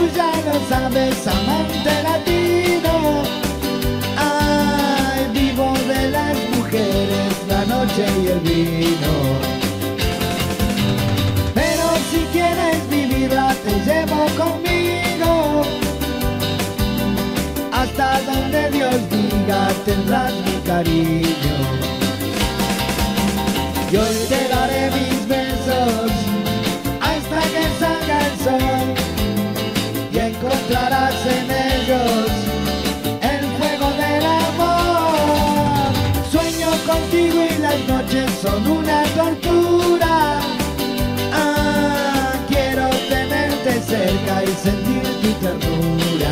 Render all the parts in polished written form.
ya lo sabes, amante latino. Ay, vivo de las mujeres, la noche y el vino. Pero si quieres vivirla, te llevo conmigo. Hasta donde Dios diga, tendrás mi cariño. Y hoy te daré mis besos hasta que salga el sol, y encontrarás en ellos el fuego del amor. Sueño contigo y las noches son una tortura. Ah, quiero tenerte cerca y sentir tu ternura.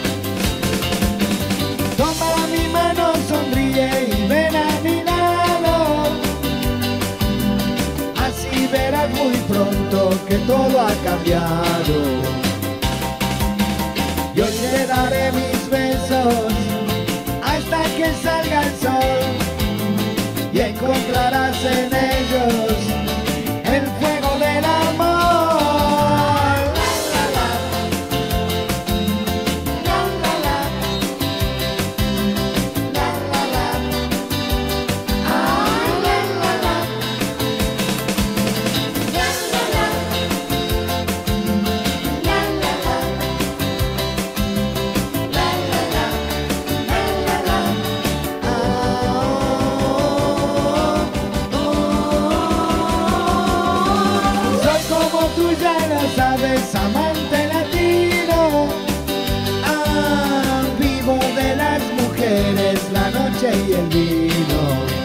Toma mi mano, sonríe y ven a mi lado. Así verás muy pronto que todo ha cambiado. Y hoy te daré mis besos hasta que salga el sol, y encontrarás en ellos el fuego del amor. Sabes, amante latino. Ah, vivo de las mujeres, la noche y el vino.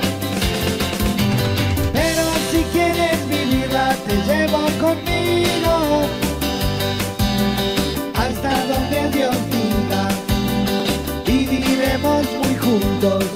Pero si quieres vivirla, te llevo conmigo. Hasta donde Dios diga, viviremos muy juntos